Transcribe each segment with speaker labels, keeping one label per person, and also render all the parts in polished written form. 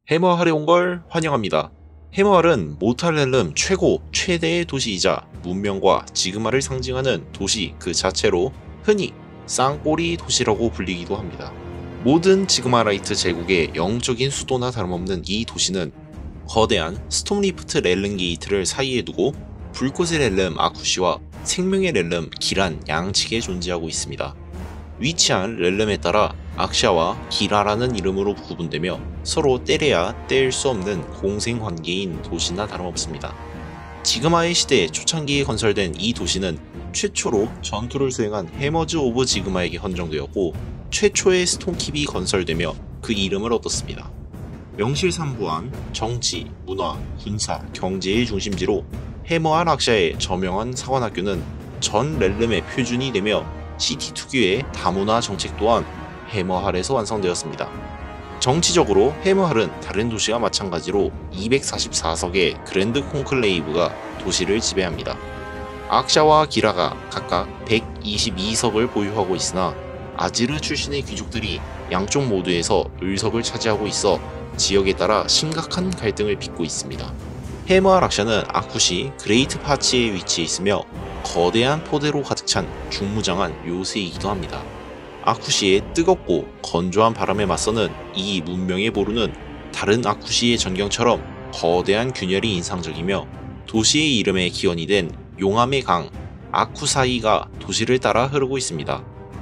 Speaker 1: 해머할에 온 걸 환영합니다. 해머할은 모탈렐름 최대의 도시이자 문명과 지그마를 상징하는 도시 그 자체로 흔히 쌍꼬리 도시라고 불리기도 합니다. 모든 지그마라이트 제국의 영적인 수도나 다름없는 이 도시는 거대한 스톰리프트 렐름 게이트를 사이에 두고 불꽃의 렐름 아쿠시와 생명의 렐름 기란 양측에 존재하고 있습니다. 위치한 렐름에 따라 악샤와 기라라는 이름으로 구분되며 서로 때려야 뗄 수 없는 공생관계인 도시나 다름없습니다. 지그마의 시대 초창기에 건설된 이 도시는 최초로 전투를 수행한 해머즈 오브 지그마에게 헌정되었고 최초의 스톤킵이 건설되며 그 이름을 얻었습니다. 명실상부한 정치, 문화, 군사, 경제의 중심지로 해머할 악샤의 저명한 사관학교는 전 렐름의 표준이 되며 시티 특유의 다문화 정책 또한 해머할에서 완성되었습니다. 정치적으로 해머할은 다른 도시와 마찬가지로 244석의 그랜드 콘클레이브가 도시를 지배합니다. 악샤와 기라가 각각 122석을 보유하고 있으나 아지르 출신의 귀족들이 양쪽 모두에서 을석을 차지하고 있어 지역에 따라 심각한 갈등을 빚고 있습니다. 해머할 악샤는 아쿠시 그레이트 파치에 위치해 있으며 거대한 포대로 가득 찬 중무장한 요새이기도 합니다. 아쿠시의 뜨겁고 건조한 바람에 맞서는 이 문명의 보루는 다른 아쿠시의 전경처럼 거대한 균열이 인상적이며 도시의 이름의 기원이 된 용암의 강 아쿠사이가 도시를 따라 흐르고 있습니다.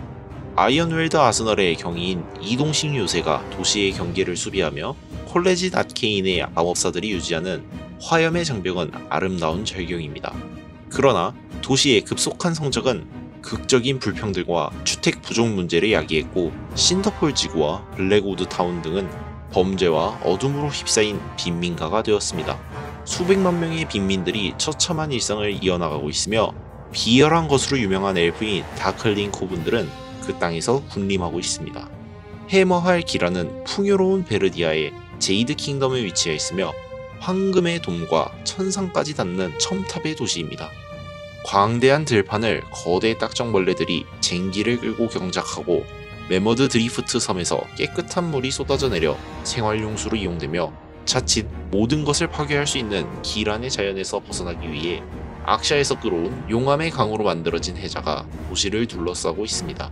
Speaker 1: 아이언웰드 아스널의 경위인 이동식 요새가 도시의 경계를 수비하며 콜레짓 아케인의 마법사들이 유지하는 화염의 장벽은 아름다운 절경입니다. 그러나 도시의 급속한 성장은 극적인 불평들과 주택 부족 문제를 야기했고 신더폴 지구와 블랙우드 타운 등은 범죄와 어둠으로 휩싸인 빈민가가 되었습니다. 수백만 명의 빈민들이 처참한 일상을 이어나가고 있으며 비열한 것으로 유명한 엘프인 다클린 코분들은 그 땅에서 군림하고 있습니다. 해머할 기라는 풍요로운 베르디아의 제이드 킹덤에 위치해 있으며 황금의 돔과 천상까지 닿는 첨탑의 도시입니다. 광대한 들판을 거대 딱정벌레들이 쟁기를 끌고 경작하고 메머드 드리프트 섬에서 깨끗한 물이 쏟아져 내려 생활용수로 이용되며 자칫 모든 것을 파괴할 수 있는 기란의 자연에서 벗어나기 위해 악샤에서 끌어온 용암의 강으로 만들어진 해자가 도시를 둘러싸고 있습니다.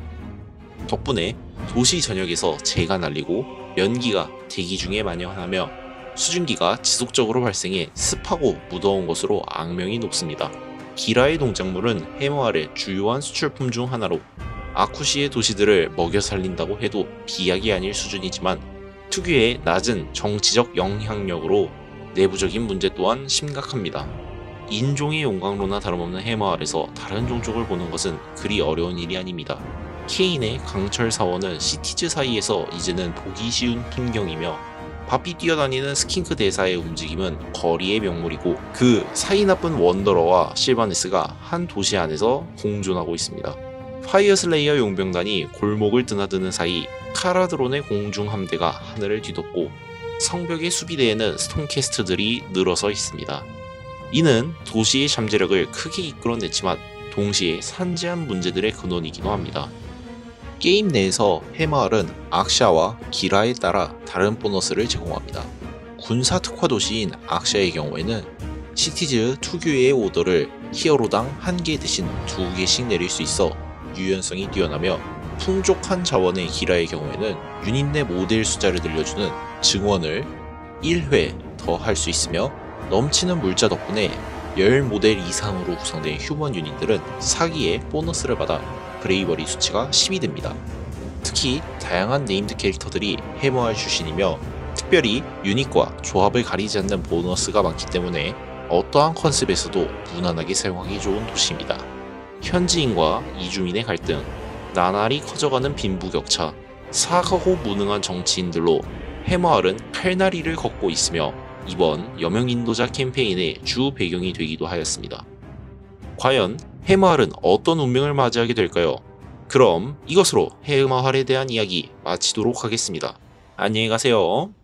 Speaker 1: 덕분에 도시 전역에서 재가 날리고 연기가 대기 중에 만연하며 수증기가 지속적으로 발생해 습하고 무더운 것으로 악명이 높습니다. 기라의 농작물은 해머할의 주요한 수출품 중 하나로 아쿠시의 도시들을 먹여 살린다고 해도 비약이 아닐 수준이지만 특유의 낮은 정치적 영향력으로 내부적인 문제 또한 심각합니다. 인종의 용광로나 다름없는 해머할에서 다른 종족을 보는 것은 그리 어려운 일이 아닙니다. 케인의 강철 사원은 시티즈 사이에서 이제는 보기 쉬운 풍경이며 바삐 뛰어다니는 스킨크 대사의 움직임은 거리의 명물이고 그 사이 나쁜 원더러와 실바네스가 한 도시 안에서 공존하고 있습니다. 파이어슬레이어 용병단이 골목을 드나드는 사이 카라드론의 공중 함대가 하늘을 뒤덮고 성벽의 수비대에는 스톤캐스트들이 늘어서 있습니다. 이는 도시의 잠재력을 크게 이끌어냈지만 동시에 산재한 문제들의 근원이기도 합니다. 게임 내에서 해머할은 악샤와 기라에 따라 다른 보너스를 제공합니다. 군사 특화 도시인 악샤의 경우에는 시티즈 특유의 오더를 히어로당 1개 대신 2개씩 내릴 수 있어 유연성이 뛰어나며 풍족한 자원의 기라의 경우에는 유닛 내 모델 숫자를 늘려주는 증원을 1회 더 할 수 있으며 넘치는 물자 덕분에 10모델 이상으로 구성된 휴먼 유닛들은 사기에 보너스를 받아 브레이버리 수치가 10이 됩니다. 특히 다양한 네임드 캐릭터들이 해머할 출신이며 특별히 유닛과 조합을 가리지 않는 보너스가 많기 때문에 어떠한 컨셉에서도 무난하게 사용하기 좋은 도시입니다. 현지인과 이주민의 갈등, 나날이 커져가는 빈부격차, 사악하고 무능한 정치인들로 해머할은 칼날이를 걷고 있으며 이번 여명 인도자 캠페인의 주 배경이 되기도 하였습니다. 과연 해머할은 어떤 운명을 맞이하게 될까요? 그럼 이것으로 해머할에 대한 이야기 마치도록 하겠습니다. 안녕히 가세요.